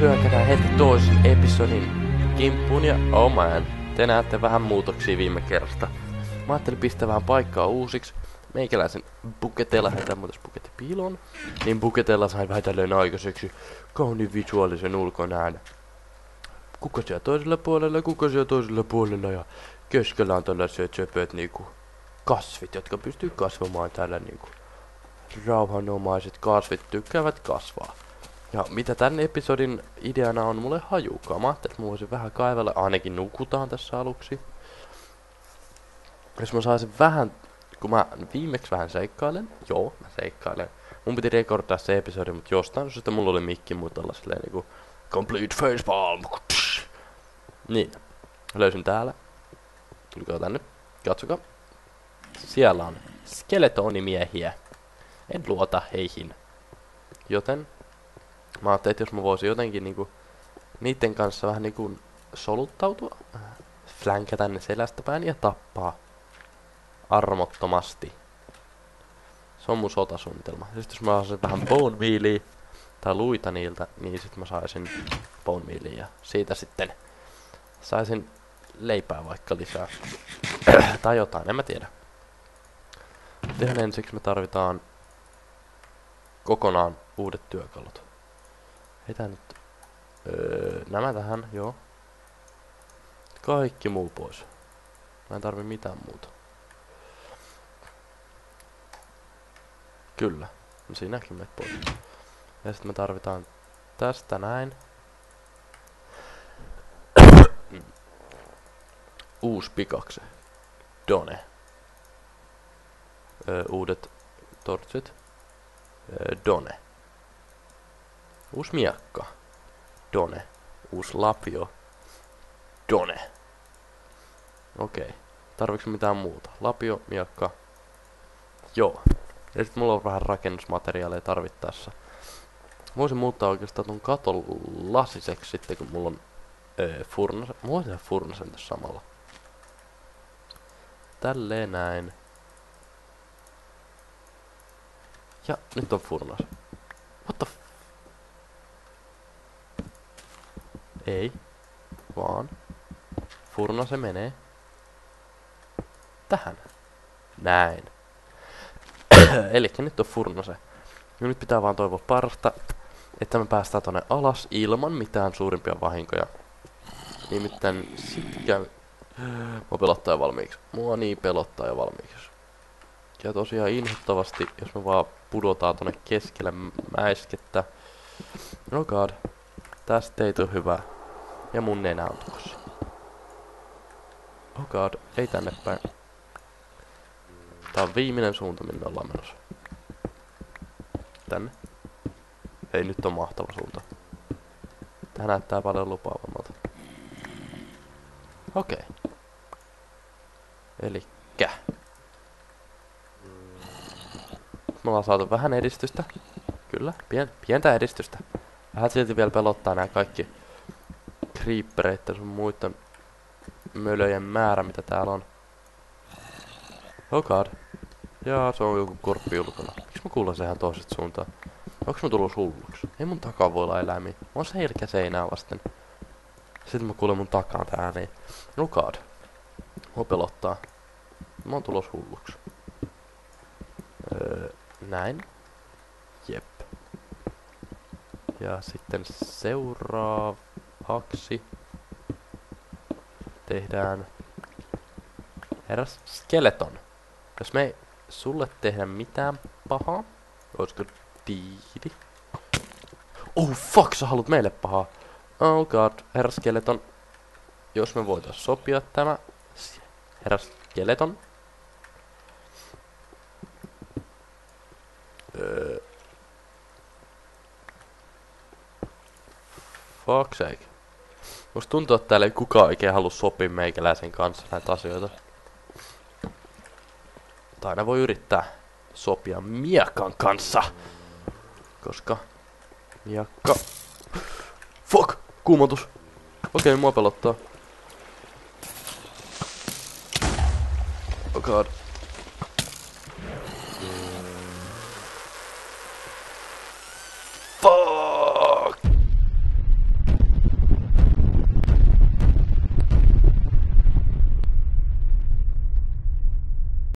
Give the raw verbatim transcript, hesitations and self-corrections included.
hyökätään heti toisen episodin kimppuun ja oh man, te näette vähän muutoksia viime kerrasta. Mä ajattelin pistää vähän paikkaa uusiksi. Meikäläisen Buketella, heitään muutas Buketti piiloon. Niin Buketella sai vähän tällöin aikaiseksi kauniin visuaalisen ulkonäön. Kuka siellä toisella puolella, kuka siellä toisella puolella ja keskellä on tällaisia söpöt niinku kasvit, jotka pystyy kasvamaan täällä niinku rauhanomaiset kasvit tykkäävät kasvaa. Ja mitä tän episodin ideana on, mulle hajukaan. Mä ajattelin, että mä voisin vähän kaivella, ainakin nukutaan tässä aluksi. Jos mä saisin vähän, kun mä viimeksi vähän seikkailen, joo, mä seikkailen. Mun piti rekordaa se episodi, mutta jostain syystä mulla oli mikki muutalla silleen niinku complete facepalm. Niin, löysin täällä. Tulikaa tänne, katsokaa. Siellä on skeletonimiehiä. En luota heihin. Joten mä ajattelin, että jos mä voisin jotenkin niinku niitten kanssa vähän niinku soluttautua, flänkätä ne selästä päin ja tappaa armottomasti. Se on mun sotasuunnitelma. Ja sit jos mä saisin vähän bone mealia tai luita niiltä, niin sit mä saisin bone mealia ja siitä sitten saisin leipää vaikka lisää. Tai jotain, en mä tiedä. Tehän ensiksi me tarvitaan kokonaan uudet työkalut. Heitään nyt öö, nämä tähän, joo. Kaikki muu pois. Mä en tarvi mitään muuta. Kyllä, no siinäkin menet pois. Ja sitten me tarvitaan tästä näin. Uusi pikakse. Done. Öö, uudet tortsit. Öö, Done. Uusi miakka. Done. Uusi lapio. Done. Okei. Okay. Tarviks mitään muuta? Lapio, miakka. Joo. Ja sit mulla on vähän rakennusmateriaaleja tarvittaessa. Voisin muuttaa oikeastaan ton katon lasiseksi sitten, kun mulla on öö, furnasen. Mä voisin tehdä furnasen tässä samalla. Tälleen näin. Ja nyt on furnas. What the f... Ei. Vaan. Furnase menee. Tähän. Näin. Elikkä nyt on furnase. Ja nyt pitää vaan toivoa parasta, että me päästään tonne alas ilman mitään suurimpia vahinkoja. Nimittäin sit käy... Mua pelottaa jo valmiiksi. Mua niin pelottaa jo valmiiksi. Ja tosiaan inhottavasti, jos me vaan pudotaan tonne keskelle mäiskettä. Oh god. Tästä ei tule hyvää. Ja mun nenä on tuossa. Oh god, ei tänne päin. Tää on viimeinen suunta, minne ollaan menossa. Tänne. Ei, nyt on mahtava suunta. Tää näyttää paljon lupaavammalta. Okei. Okay. Elikkä. Me ollaan saatu vähän edistystä. Kyllä, pien, pientä edistystä. Vähän silti vielä pelottaa nää kaikki creepereitten sun muiden mölöjen määrä, mitä täällä on. Oh god. Jaa, se on joku korppi ulkona. Miks mä kuulen sehän toisesta suuntaan? Onks mä tullut hulluksi? Ei mun takaa voi olla eläimiä. Mä oon selkä seinää vasten. Sitten mä kuulen mun takaan tää ääniin. Oh god. Mua pelottaa. Mä oon tulos hulluksi. Öö, näin. Jep. Ja sitten seuraavaksi tehdään herras skeleton. Jos me ei sulle tehdä mitään pahaa, olisiko diidi? Oh fuck, sä haluat meille pahaa. Oh god, herras skeleton. Jos me voitais sopia tämä. Herras skeleton. Öö. Fuck sake. Musta tuntuu, että täällä ei kukaan oikein halua sopia meikäläisen kanssa näitä asioita. Tai aina voi yrittää sopia miakan kanssa. Koska miakka... Fuck! Kuumotus! Okei, okay, mua pelottaa. Oh god.